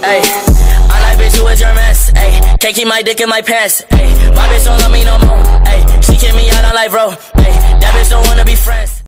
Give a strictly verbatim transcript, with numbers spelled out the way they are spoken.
Ayy, I like bitch who is your mess. Ayy, can't keep my dick in my pants. Ayy, my bitch don't love me no more. Ayy, she kick me out on life, bro. Ayy, that bitch don't wanna be friends.